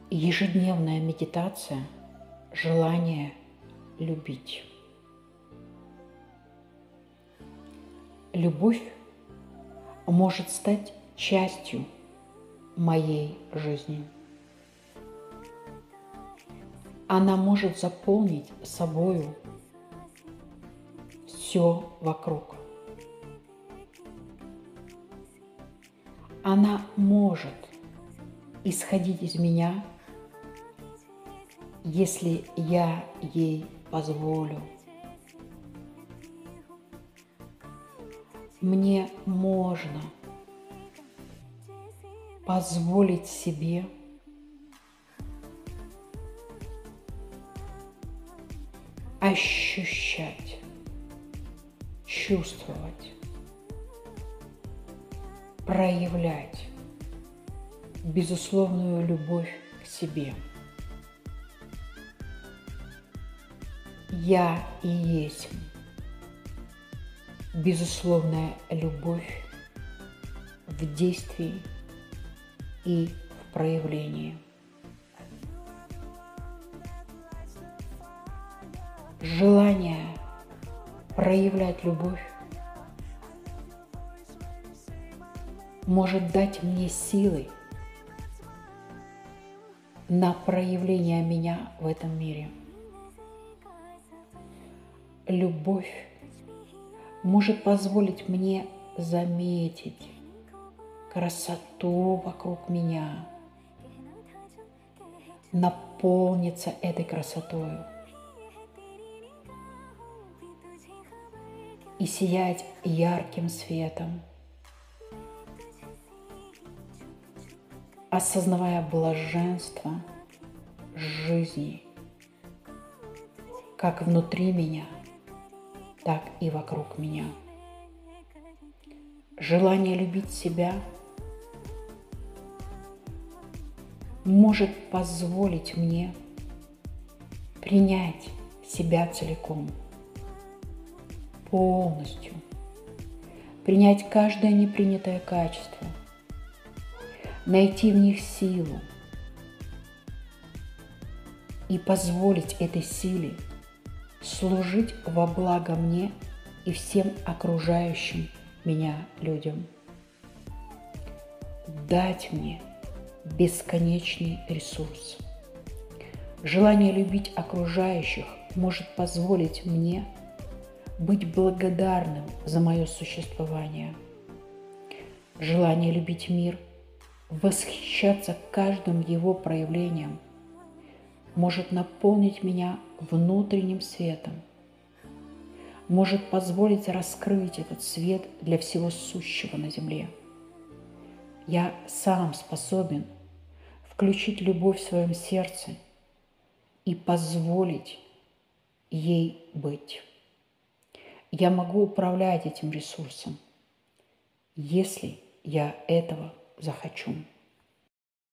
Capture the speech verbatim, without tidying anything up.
Ежедневная медитация – желание любить. Любовь может стать частью моей жизни. Она может заполнить собою все вокруг. Она может исходить из меня, если я ей позволю. Мне можно позволить себе ощущать, чувствовать, проявлять безусловную любовь к себе. Я и есть безусловная любовь в действии и в проявлении. Желание проявлять любовь может дать мне силы на проявление меня в этом мире. Любовь может позволить мне заметить красоту вокруг меня, наполниться этой красотой и сиять ярким светом, осознавая блаженство жизни как внутри меня, так и вокруг меня. Желание любить себя может позволить мне принять себя целиком, полностью, принять каждое непринятое качество, найти в них силу и позволить этой силе служить во благо мне и всем окружающим меня людям. Дать мне бесконечный ресурс. Желание любить окружающих может позволить мне быть благодарным за мое существование. Желание любить мир, восхищаться каждым его проявлением может наполнить меня внутренним светом, может позволить раскрыть этот свет для всего сущего на земле. Я сам способен включить любовь в своем сердце и позволить ей быть. Я могу управлять этим ресурсом, если я этого захочу.